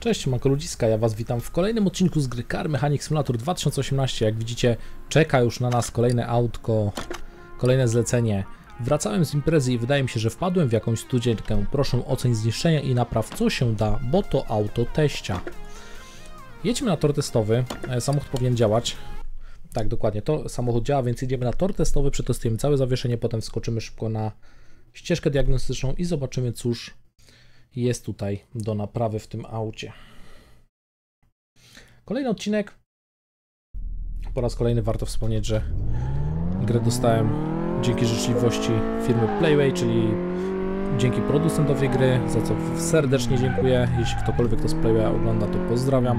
Cześć, manko ludziska, ja was witam w kolejnym odcinku z gry Car Mechanic Simulator 2018. Jak widzicie, czeka już na nas kolejne autko, kolejne zlecenie. Wracałem z imprezy i wydaje mi się, że wpadłem w jakąś studzienkę. Proszę oceń zniszczenia i napraw co się da, bo to auto teścia. Jedźmy na tor testowy, samochód powinien działać. Tak, dokładnie, to samochód działa, więc jedziemy na tor testowy, przetestujemy całe zawieszenie, potem wskoczymy szybko na ścieżkę diagnostyczną i zobaczymy, cóż jest tutaj do naprawy w tym aucie. Kolejny odcinek. Po raz kolejny warto wspomnieć, że grę dostałem dzięki życzliwości firmy Playway, czyli dzięki producentowi gry, za co serdecznie dziękuję. Jeśli ktokolwiek to z Playway ogląda, to pozdrawiam.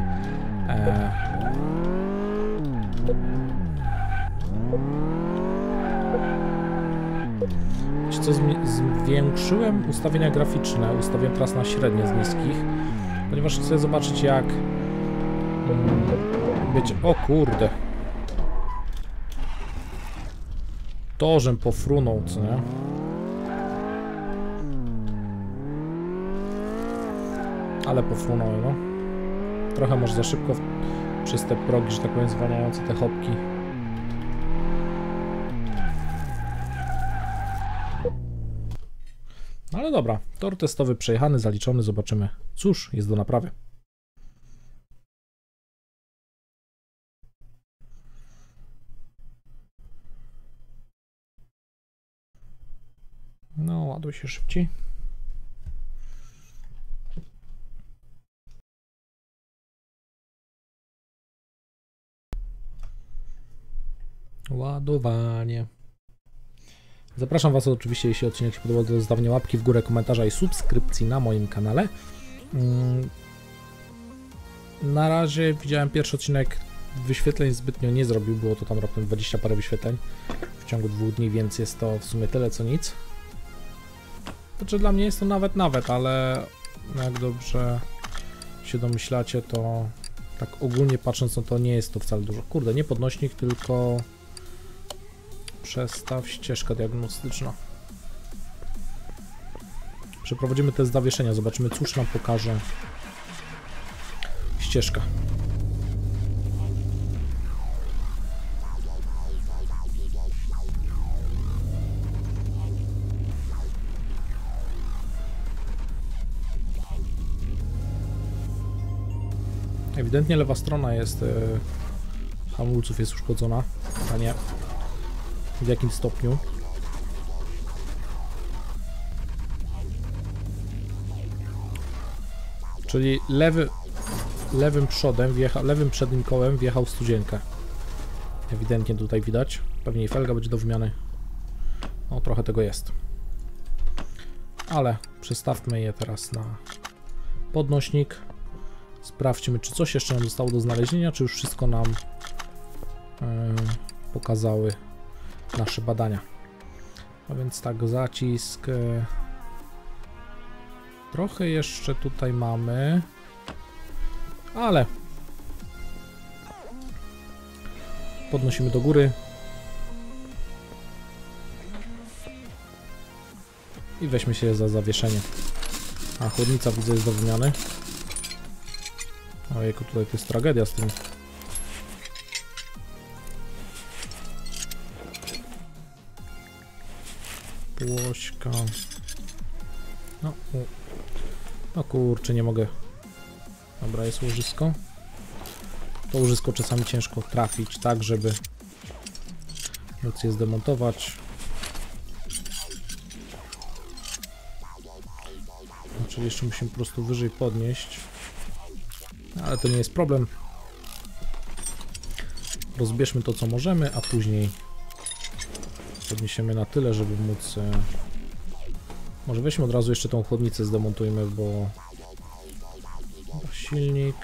Co zwiększyłem ustawienia graficzne, ustawiłem teraz na średnie z niskich, ponieważ chcę zobaczyć, jak będzie. O kurde, torzem pofrunął, co nie? Ale pofrunął, no. Trochę może za szybko przez te progi, że tak powiem, zwalniające te chopki. Ale dobra, tor testowy przejechany, zaliczony, zobaczymy, cóż jest do naprawy. No, ładuj się szybciej. Ładowanie. Zapraszam was oczywiście, jeśli odcinek się podobał, do zostawienia łapki w górę, komentarza i subskrypcji na moim kanale. Na razie widziałem pierwszy odcinek, wyświetleń zbytnio nie zrobił, było to tam raptem 20 parę wyświetleń w ciągu 2 dni, więc jest to w sumie tyle co nic. Znaczy dla mnie jest to nawet, ale jak dobrze się domyślacie, to tak ogólnie patrząc, no to nie jest to wcale dużo. Kurde, nie podnośnik, tylko przestaw, ścieżka diagnostyczna. Przeprowadzimy test zawieszenia, zobaczymy, cóż nam pokaże ścieżka. Ewidentnie lewa strona jest hamulców jest uszkodzona, a nie w jakim stopniu. Czyli lewym przodem lewym przednim kołem wjechał w studzienkę. Ewidentnie tutaj widać. Pewnie i felga będzie do wymiany. No trochę tego jest. Ale przestawmy je teraz na podnośnik. Sprawdźmy, czy coś jeszcze nam zostało do znalezienia, czy już wszystko nam pokazały nasze badania. A więc tak, zacisk. Trochę jeszcze tutaj mamy, ale podnosimy do góry i weźmy się za zawieszenie. A chłodnica widzę jest do wymiany. Ojejku, tutaj to jest tragedia z tym. Płośka. No kurczę, nie mogę. Dobra, jest łożysko. To łożysko czasami ciężko trafić, tak żeby móc je zdemontować. Czyli jeszcze musimy po prostu wyżej podnieść. Ale to nie jest problem. Rozbierzmy to, co możemy, a później podniesiemy na tyle, żeby móc... Może weźmy od razu jeszcze tą chłodnicę, zdemontujmy, bo... Silnik...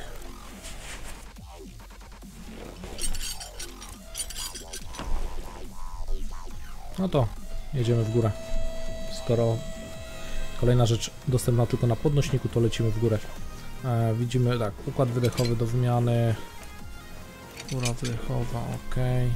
No to jedziemy w górę. Skoro kolejna rzecz dostępna tylko na podnośniku, to lecimy w górę. Widzimy tak, układ wydechowy do wymiany. Góra wydechowa, ok.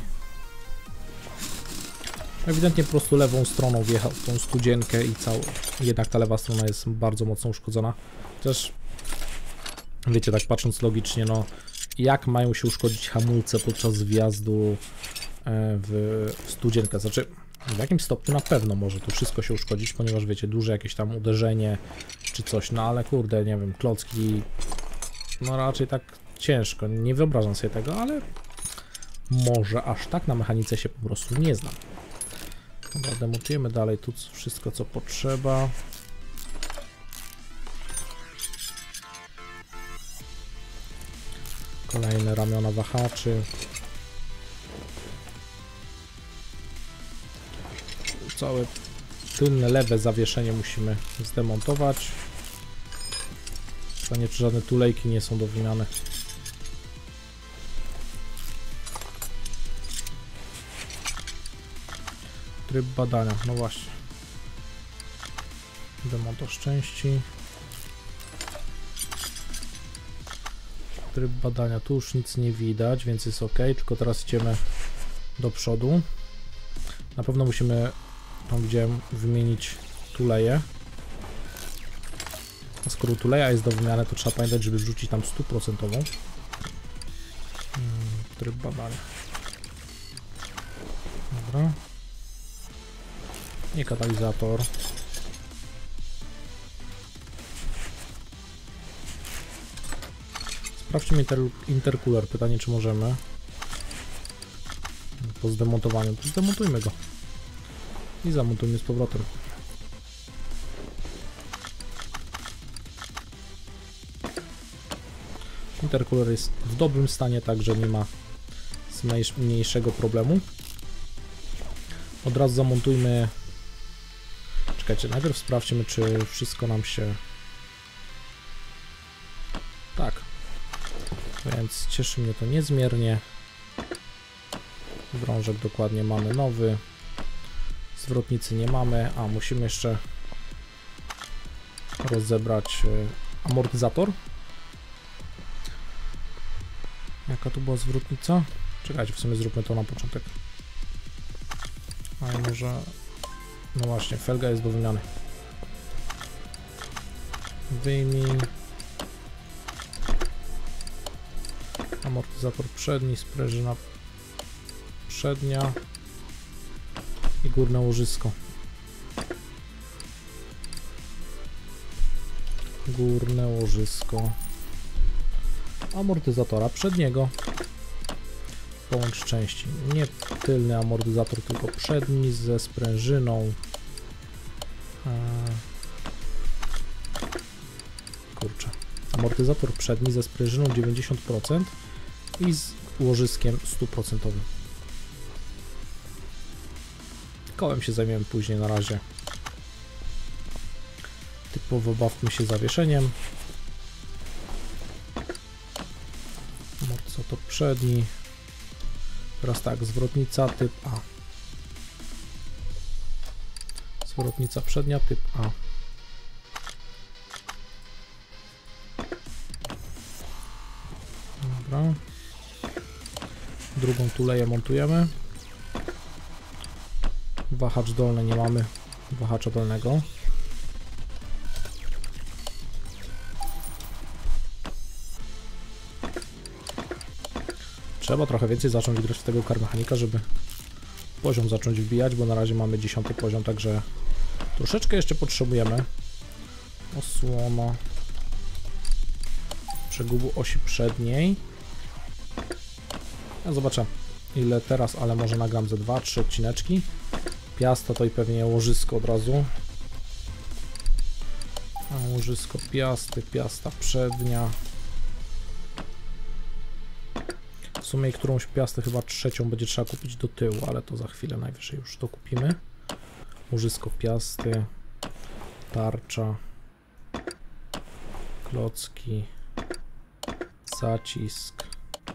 Ewidentnie po prostu lewą stroną wjechał w tą studzienkę i jednak ta lewa strona jest bardzo mocno uszkodzona. Chociaż wiecie, tak patrząc logicznie, no jak mają się uszkodzić hamulce podczas wjazdu w studzienkę? Znaczy, w jakimś stopniu na pewno może to wszystko się uszkodzić, ponieważ wiecie, duże jakieś tam uderzenie czy coś, no ale kurde, nie wiem, klocki, no raczej tak ciężko, nie wyobrażam sobie tego, ale może aż tak na mechanice się po prostu nie znam. Dobra, demontujemy dalej tu wszystko, co potrzeba. Kolejne ramiona wahaczy. Całe tylne lewe zawieszenie musimy zdemontować. Pytanie, czy żadne tulejki nie są do wymiany. Tryb badania, no właśnie. Demontaż części. Tryb badania, tu już nic nie widać, więc jest ok, tylko teraz idziemy do przodu. Na pewno musimy, tam widziałem, wymienić tuleje. A skoro tuleja jest do wymiany, to trzeba pamiętać, żeby wrzucić tam 100%. Tryb badania. Dobra. Nie katalizator. Sprawdźmy intercooler. Pytanie, czy możemy. Po zdemontowaniu. To zdemontujmy go. I zamontujmy z powrotem. Intercooler jest w dobrym stanie, także nie ma mniejszego problemu. Od razu zamontujmy. Czekajcie, najpierw sprawdźmy, czy wszystko nam się... Tak. Więc cieszy mnie to niezmiernie. Drążek dokładnie mamy nowy. Zwrotnicy nie mamy, a musimy jeszcze rozebrać amortyzator. Jaka tu była zwrotnica? Czekajcie, w sumie zróbmy to na początek. A może... No właśnie, felga jest do wymiany. Wyjmij. Amortyzator przedni, sprężyna przednia i górne łożysko. Górne łożysko amortyzatora przedniego. Połącz części. Nie tylny amortyzator, tylko przedni ze sprężyną. Kurczę. Amortyzator przedni ze sprężyną 90% i z łożyskiem 100%. Kołem się zajmiemy później, na razie. Typowo bawmy się zawieszeniem. Amortyzator przedni. Teraz tak, zwrotnica typ A. Zwrotnica przednia typ A. Dobra. Drugą tuleję montujemy. Wahacz dolny nie mamy. Wahacza dolnego. Trzeba trochę więcej zacząć grać w tego karmechanika, żeby poziom zacząć wbijać, bo na razie mamy 10 poziom, także troszeczkę jeszcze potrzebujemy. Osłona przegubu osi przedniej. Ja zobaczę, ile teraz, ale może nagram ze 2-3 odcineczki. Piasta to i pewnie łożysko od razu. A łożysko piasty, piasta przednia. W sumie którąś piastę, chyba trzecią będzie trzeba kupić do tyłu, ale to za chwilę najwyżej już to kupimy. Łożysko piasty, tarcza, klocki, zacisk.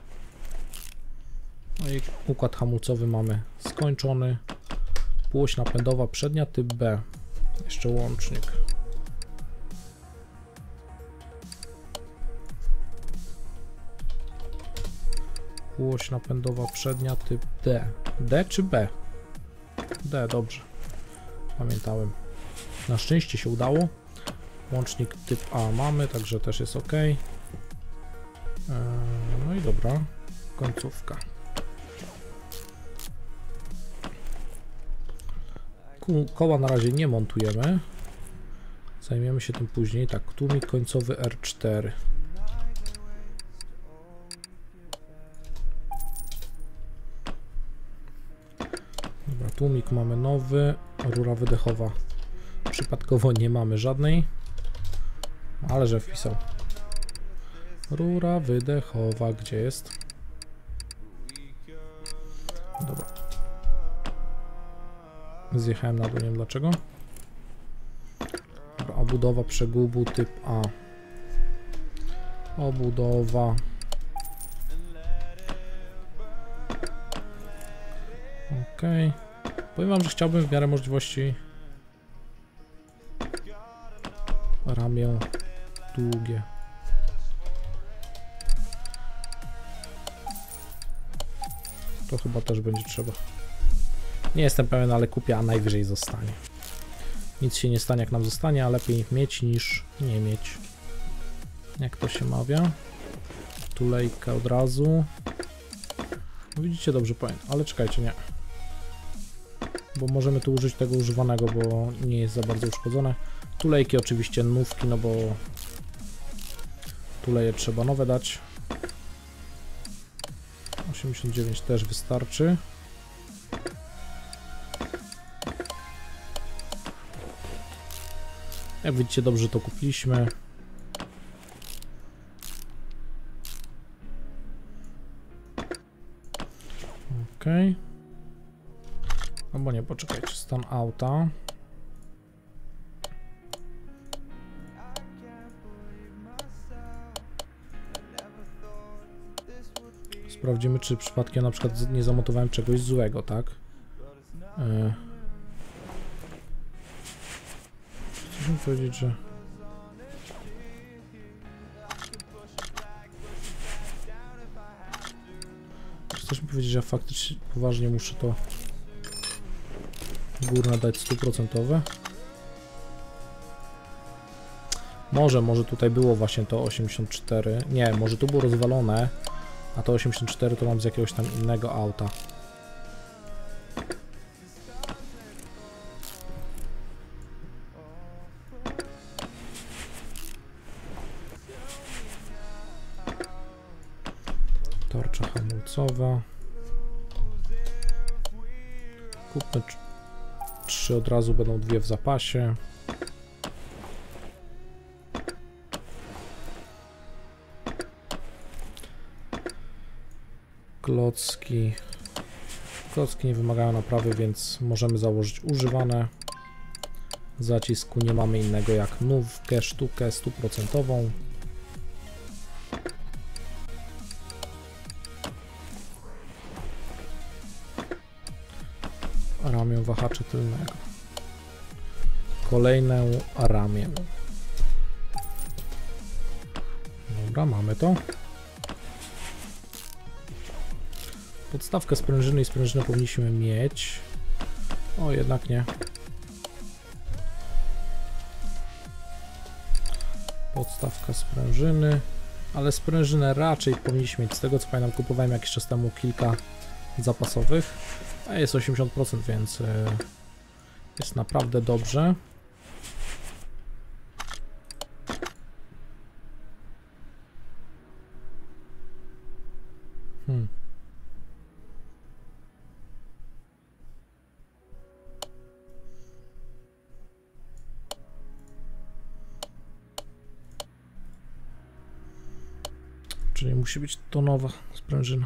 No i układ hamulcowy mamy skończony. Półoś napędowa przednia typ B. Jeszcze łącznik. Półoś napędowa przednia typ D. D czy B? D, dobrze. Pamiętałem. Na szczęście się udało. Łącznik typ A mamy, także też jest ok. No i dobra, końcówka. Koła na razie nie montujemy. Zajmiemy się tym później. Tak, tłumik końcowy R4. Dobra, tłumik mamy nowy. Rura wydechowa. Przypadkowo nie mamy żadnej. Ale że wpisał. Rura wydechowa, gdzie jest? Dobra. Zjechałem na dół, nie wiem dlaczego. Dobra, obudowa przegubu typ A. Obudowa. Ok. Powiem wam, że chciałbym w miarę możliwości ramię długie. To chyba też będzie trzeba. Nie jestem pewien, ale kupię, a najwyżej zostanie. Nic się nie stanie, jak nam zostanie, a lepiej mieć niż nie mieć. Jak to się mawia? Tulejka od razu. No widzicie, dobrze powiem, ale czekajcie, nie. Bo możemy tu użyć tego używanego, bo nie jest za bardzo uszkodzone. Tulejki oczywiście nówki, no bo tuleje trzeba nowe dać. 89 też wystarczy. Jak widzicie, dobrze to kupiliśmy. Ok. Albo nie, poczekajcie, stan auta. Sprawdzimy, czy przypadkiem na przykład nie zamontowałem czegoś złego, tak? Chcę mi powiedzieć, że... Chcesz mi powiedzieć, że ja faktycznie poważnie muszę to górne dać 100%? Może tutaj było właśnie to 84. Nie, może tu było rozwalone, a to 84 to mam z jakiegoś tam innego auta. Tarcza hamulcowa. Kupmy 3 od razu, będą 2 w zapasie. Klocki nie wymagają naprawy, więc możemy założyć używane. Zacisku nie mamy innego jak nówkę, sztukę 100%. Ramię wahacza tylnego. Kolejne ramię. Dobra, mamy to. Podstawkę sprężyny i sprężynę powinniśmy mieć. O, jednak nie. Podstawka sprężyny, ale sprężynę raczej powinniśmy mieć. Z tego co pamiętam, kupowałem jakiś czas temu kilka zapasowych, a jest 80%, więc jest naprawdę dobrze. Czyli musi być to nowa sprężyna.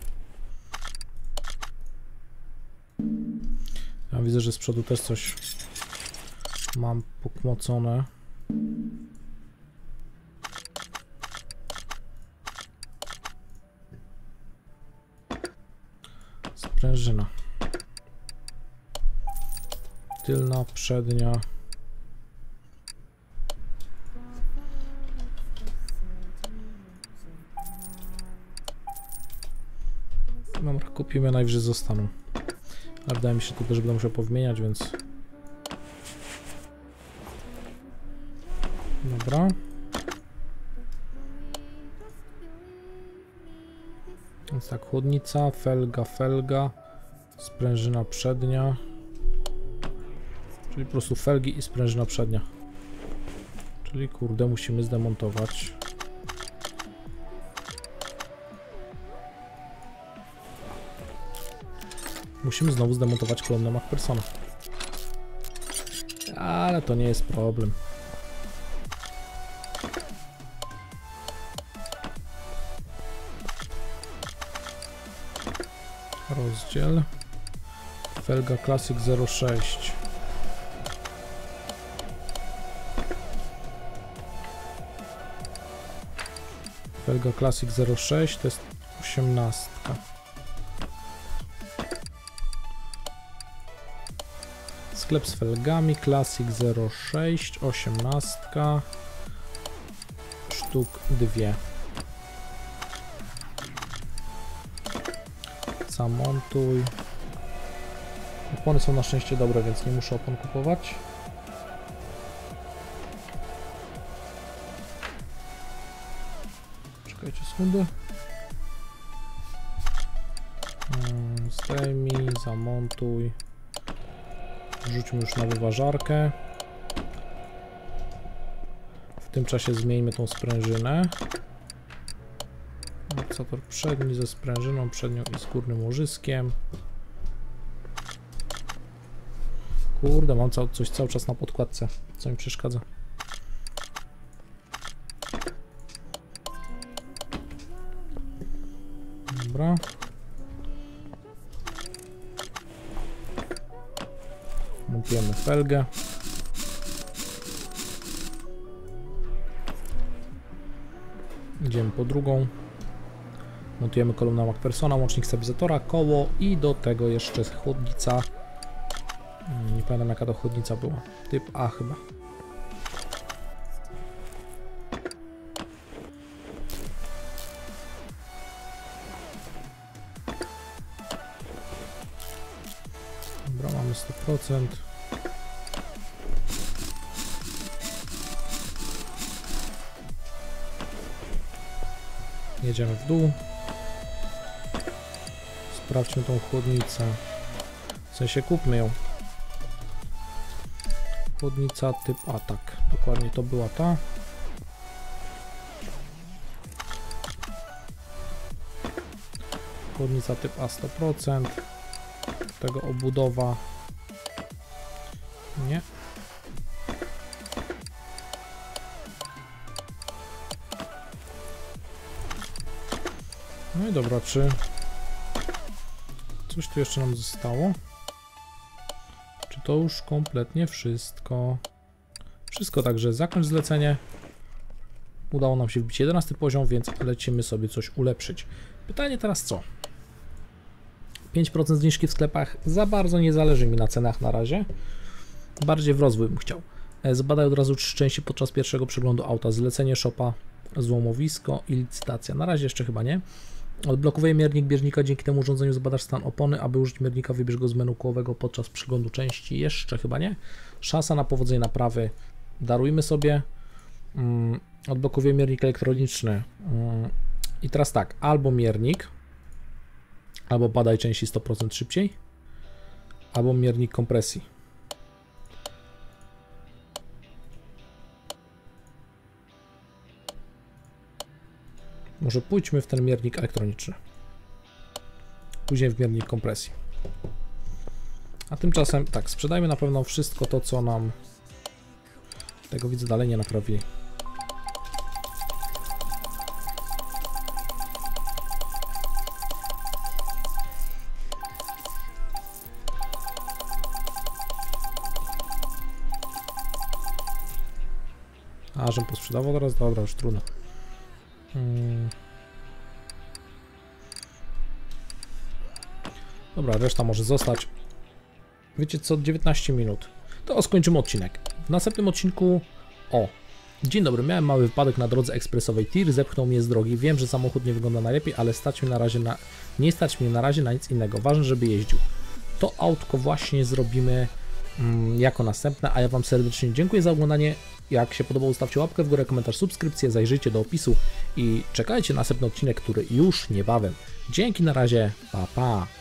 Ja widzę, że z przodu też coś mam pokmocone. Sprężyna. Tylna, przednia. Dobra, kupimy, najwyżej zostaną. Ale wydaje mi się tylko, że będę musiał powymieniać, więc... Dobra. Więc tak, chłodnica, felga, sprężyna przednia. Czyli po prostu felgi i sprężyna przednia. Czyli kurde, musimy zdemontować. Musimy znowu zdemontować kolumnę MacPhersona. Ale to nie jest problem. Rozdziel. Felga Classic 06. Felga Classic 06 to jest 18. Sklep z felgami Classic 06, 18. Sztuk 2. Zamontuj. Opony są na szczęście dobre, więc nie muszę opon kupować. Czekajcie sekundę. Zdejmij, zamontuj. Rzućmy już na wyważarkę. W tym czasie zmieńmy tą sprężynę. Amortyzator przedni ze sprężyną przednią i z górnym łożyskiem. Kurde, mam coś cały czas na podkładce, co mi przeszkadza. Dobra. Montujemy felgę. Idziemy po drugą. Montujemy kolumnę MacPhersona, łącznik stabilizatora, koło i do tego jeszcze chłodnica. Nie pamiętam jaka to chłodnica była. Typ A chyba. Dobra, mamy 100%. Jedziemy w dół. Sprawdźmy tą chłodnicę. W sensie kupmy ją. Chłodnica typ A, tak. Dokładnie to była ta. Chłodnica typ A 100%. Tego obudowa. Nie. No i dobra, czy coś tu jeszcze nam zostało? Czy to już kompletnie wszystko? Wszystko, także zakończ zlecenie. Udało nam się wbić 11 poziom, więc lecimy sobie coś ulepszyć. Pytanie teraz co? 5% zniżki w sklepach. Za bardzo nie zależy mi na cenach na razie. Bardziej w rozwój bym chciał. Zbadaj od razu 3 części podczas pierwszego przeglądu auta. Zlecenie shopa, złomowisko i licytacja. Na razie jeszcze chyba nie. Odblokowuję miernik bieżnika, dzięki temu urządzeniu zbadasz stan opony. Aby użyć miernika, wybierz go z menu kołowego podczas przeglądu części. Jeszcze chyba nie. Szansa na powodzenie naprawy. Darujmy sobie. Odblokowuję miernik elektroniczny. I teraz tak, albo miernik, albo badaj części 100% szybciej, albo miernik kompresji. Może pójdźmy w ten miernik elektroniczny, później w miernik kompresji. A tymczasem tak, sprzedajmy na pewno wszystko to, co nam, tego widzę dalej nie naprawili. A, żebym posprzedawał teraz? Dobra, już trudno. Dobra, reszta może zostać. Wiecie co, 19 minut. To skończymy odcinek. W następnym odcinku... O! Dzień dobry, miałem mały wypadek na drodze ekspresowej. Tir zepchnął mnie z drogi. Wiem, że samochód nie wygląda najlepiej, ale stać mnie na razie nie stać mnie na razie na nic innego. Ważne, żeby jeździł. To autko właśnie zrobimy jako następne, a ja Wam serdecznie dziękuję za oglądanie. Jak się podobało, zostawcie łapkę w górę, komentarz, subskrypcję, zajrzyjcie do opisu i czekajcie na następny odcinek, który już niebawem. Dzięki, na razie, pa pa.